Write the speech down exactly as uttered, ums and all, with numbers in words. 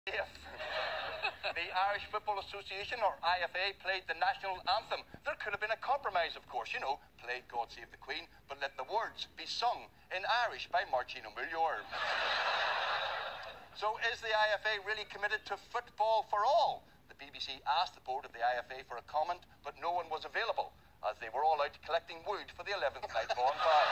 If the Irish Football Association, or I F A, played the national anthem, there could have been a compromise, of course. You know, play God Save the Queen, but let the words be sung in Irish by Marcino Miglior. So is the I F A really committed to football for all? The B B C asked the board of the I F A for a comment, but no one was available, as they were all out collecting wood for the eleventh night bonfire.